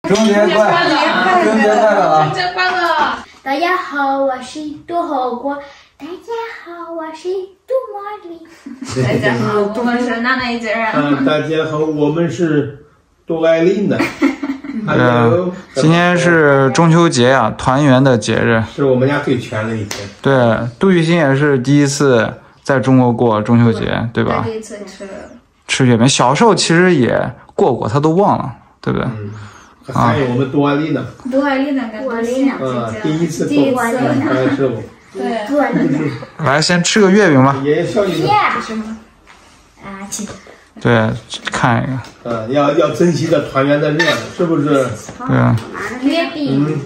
中秋节快乐！中秋节快乐啊！ 中秋节快乐！ 大家好，我是杜火锅。大家好，我是杜茉莉。 大家好，我们是娜娜一家人。 大家好，我们是杜爱琳的。 今天是中秋节呀，团圆的节日， 是我们家最全的一天。 对，杜雨欣也是第一次在中国过中秋节，对吧？ 第一次吃月饼，小时候其实也过，他都忘了，对不对？ 还有我们杜爱琳呢。 杜爱琳那个， 第一次师傅。 对。 来，先吃个月饼吧。 爷爷笑一个。 什么？ 请。 对，看一个。要珍惜这团圆的日子，是不是？ 对啊。 月饼。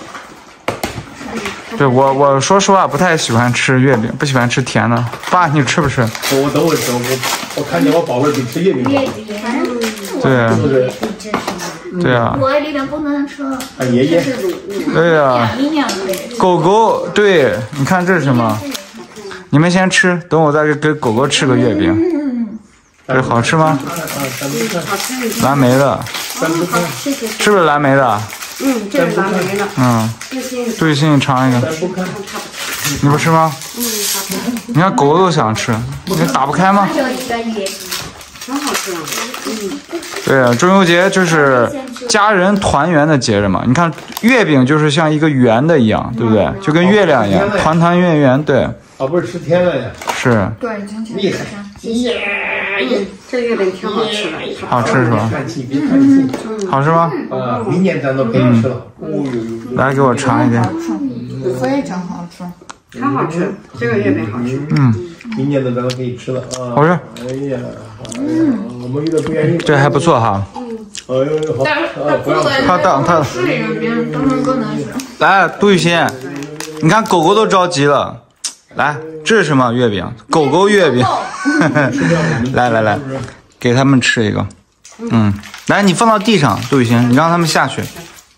对我说实话不太喜欢吃月饼，不喜欢吃甜的。爸，你吃不吃？ 我等会吃，我看见我宝贝比吃月饼好。 对啊。 是不是？ 对啊。 我里面不能吃。 爷爷。 对啊。狗狗，对，你看这是什么？你们先吃，等我再给狗狗吃个月饼。这好吃吗？蓝莓的。是不是蓝莓的？ 这是蓝莓的。 杜雨欣，你尝一个。你不吃吗？你看狗狗都想吃，你打不开吗？ 很好吃啊。 对啊，中秋节就是家人团圆的节日嘛。你看月饼就是像一个圆的一样，对不对？就跟月亮一样，团团圆圆。对。 不是吃甜了呀？ 是。 对， 厉害。 这月饼挺好吃的。 好吃是吧？好吃吗？ 明年咱都可以吃了。 来，给我尝一点。 非常好吃。 很好吃，这个月饼好吃。 明年的咱都可以吃了啊。 好吃。 哎呀，我们有点不愿意。 这还不错哈。 哎呦，好。 他吃月饼，当然不能吃。 来，杜雨欣，你看狗狗都着急了。来，这是什么月饼？狗狗月饼。来，给他们吃一个。来，你放到地上，杜雨欣，你让他们下去。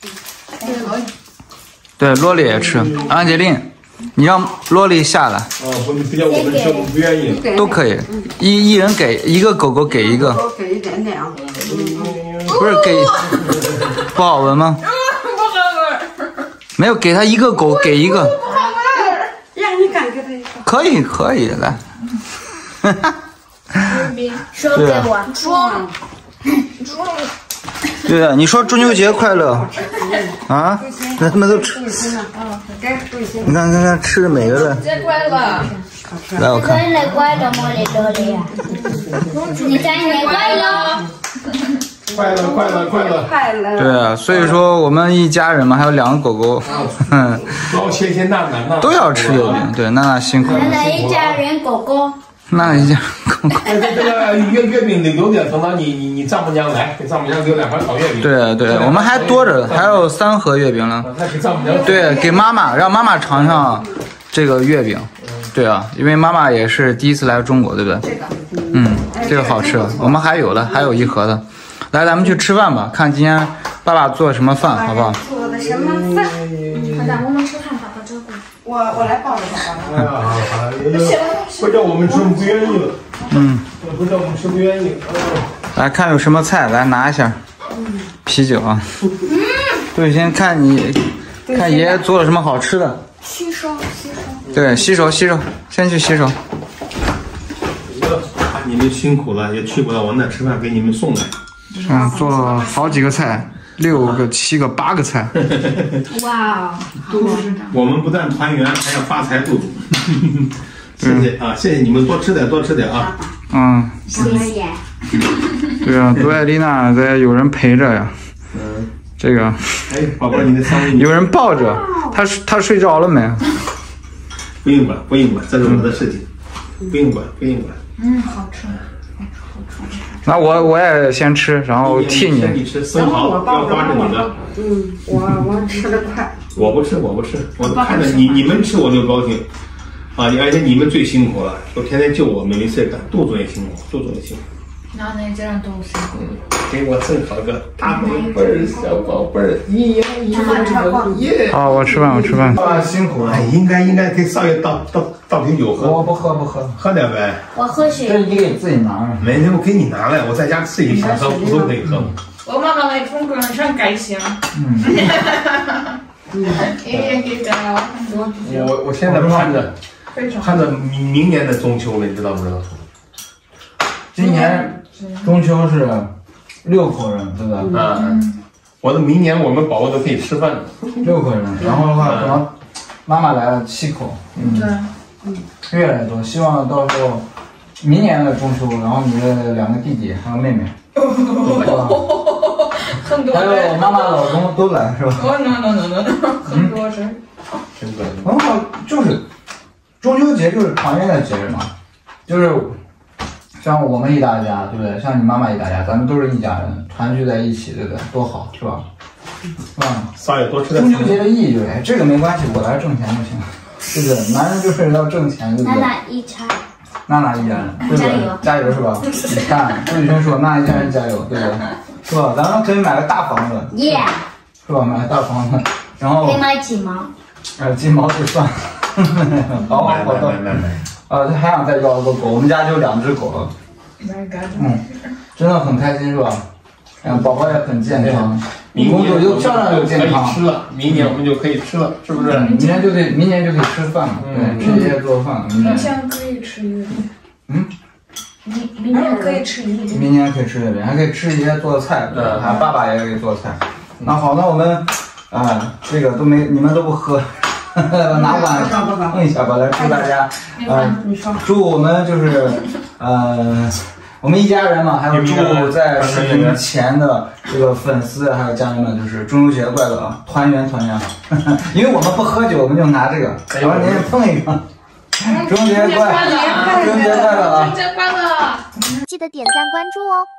对，洛莉也吃。安杰琳，你让洛莉下来。 不叫我们吃，我们不愿意。 都可以，一人给一个，狗狗给一个。 给一点点啊。 不是给，不好闻吗？ 不好闻。 没有，给他一个狗，给一个。 让你敢给他一个。 可以，来。 说给我。 对啊，你说中秋节快乐啊！那他们都吃。你看，吃的每个的。 节快乐！ 来，我看。 生日快乐，茉莉洛莉啊！你生日快乐！ 快乐！ 对啊，所以说我们一家人嘛，还有2个狗狗， 谢娜娜都要吃月饼。对，娜娜辛苦了。 娜娜一家人狗狗。 娜娜一家狗狗。 这个月饼得留点，等到你丈母娘来，给丈母娘留2盘烤月饼。 对，我们还多着，还有3盒月饼呢。 给丈母娘。 对，给妈妈，让妈妈尝尝这个月饼。对啊，因为妈妈也是第一次来中国，对不对？这个好吃，我们还有1盒的。来，咱们去吃饭吧，看今天爸爸做什么饭，好不好？ 做的什么饭？ 好的，我们吃饭，爸爸照顾。 我来抱着他吧。 好，不叫我们吃，不愿意了。不叫我们吃，不愿意。 来看有什么菜，来拿一下。啤酒啊。对，先看看爷爷做了什么好吃的。 洗手。 对，洗手，先去洗手。 你们辛苦了，也去不到我那吃饭，给你们送来。 做了好几个菜，6个、7个、8个菜。 哇， 我们不但团圆，还要发财肚子。谢谢啊，谢谢你们，多吃点啊。 谢谢。 对啊，杜爱丽娜有人陪着呀。这个。 哎，宝贝，你的3位。 有人抱着，他睡着了没？ 不用管，这是我的事情，不用管。 好吃。 那我也先吃，然后替你。 你吃生蚝，要抓着你的。 我吃得快。 我不吃，我看着你们吃我就高兴。而且你们最辛苦了，都天天救我们，没事干，杜总也辛苦。 那这样都辛苦。 给我正好个大宝贝儿、小宝贝儿，耶！ 我吃饭。 辛苦了。应该给少爷倒瓶酒喝。 我不喝， 喝点呗。 我喝水。 这你给自己拿。 没，我给你拿来，我在家自己享受，不都可以喝吗？ 我妈妈来中国人很开心。也给带了很多。 我现在盼着明年的中秋了，你知道不知道？ 今年中秋是6口人，对吧？ 我的明年我们宝宝都可以吃饭了。 6口人，然后的话可能妈妈来了7口，越来越多。希望到时候明年的中秋，然后你的2个弟弟还有妹妹， 很多还有妈妈老公都来是吧？ 很多人。 真的。 很好，就是中秋节就是团圆的节日嘛，就是像我们一大家，对不对？像你妈妈一大家，咱们都是一家人，团聚在一起，对不对？多好，是吧？ 仨也多吃点。 中秋节的意义就是，这个没关系，我来挣钱就行了，对不对？男人就是要挣钱，对不对？ 娜娜一家， 娜娜一家人，对不对？加油是吧？你看，朱宇轩说娜一家人加油，对不对？是吧？咱们可以买个大房子，是吧？买个大房子，然后可以买几毛？ 鸡毛就算了，好好的。他还想再要一个狗，我们家就2只狗了。真的很开心是吧？宝宝也很健康，公主又漂亮又健康。 吃了，明年我们就可以吃了，是不是？ 明年就可以吃饭了，对，吃爷爷做饭。 明年可以吃月饼。明年可以吃月饼。 明年可以吃月饼，还可以吃爷爷做的菜，对，还爸爸也可以做菜。那好，那我们这个你们都不喝。拿碗碰一下吧，来祝大家，祝我们就是我们一家人嘛，还有祝在视频前的这个粉丝还有家人们，就是中秋节快乐啊，团圆团圆。因为我们不喝酒，我们就拿这个，然后您碰一个，中秋节快乐，中秋节快乐啊！ 中秋节快乐！ 记得点赞关注哦。